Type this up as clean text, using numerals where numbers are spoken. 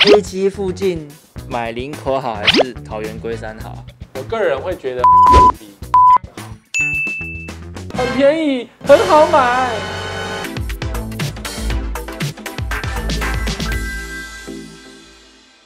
A 七附近买林口好还是桃园龟山好？ 我个人会觉得很便宜，很好买。